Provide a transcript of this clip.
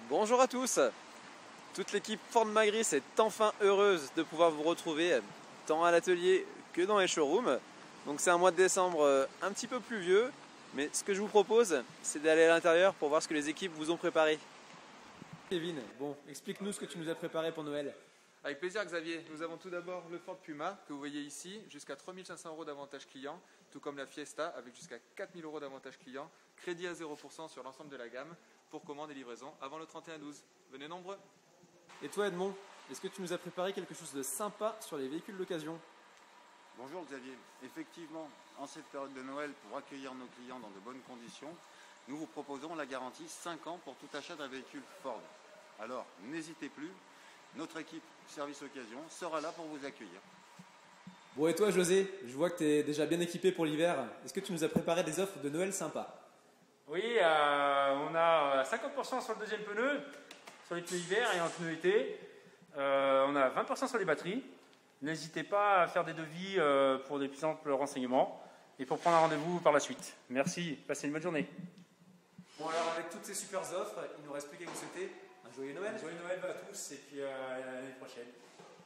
Bonjour à tous. Toute l'équipe Ford Magris est enfin heureuse de pouvoir vous retrouver tant à l'atelier que dans les showrooms. Donc c'est un mois de décembre un petit peu pluvieux, mais ce que je vous propose, c'est d'aller à l'intérieur pour voir ce que les équipes vous ont préparé. Kevin, bon, explique-nous ce que tu nous as préparé pour Noël. Avec plaisir Xavier, nous avons tout d'abord le Ford Puma que vous voyez ici, jusqu'à 3 500 € d'avantage client, tout comme la Fiesta avec jusqu'à 4 000 € d'avantage client, crédit à 0% sur l'ensemble de la gamme, pour commande et livraison avant le 31-12. Venez nombreux. Et toi Edmond, est-ce que tu nous as préparé quelque chose de sympa sur les véhicules d'occasion? Bonjour Xavier, effectivement, en cette période de Noël, pour accueillir nos clients dans de bonnes conditions, nous vous proposons la garantie 5 ans pour tout achat d'un véhicule Ford. Alors, n'hésitez plus, notre équipe Service Occasion sera là pour vous accueillir. Bon et toi José, je vois que tu es déjà bien équipé pour l'hiver. Est-ce que tu nous as préparé des offres de Noël sympas? Oui, on a 50% sur le deuxième pneu, sur les pneus hiver et en pneu été. On a 20% sur les batteries. N'hésitez pas à faire des devis pour des plus amples renseignements et pour prendre un rendez-vous par la suite. Merci, passez une bonne journée. Bon alors avec toutes ces super offres, il nous reste plus qu'à vous souhaiter un joyeux Noël. Joyeux Noël à tous et puis à l'année prochaine.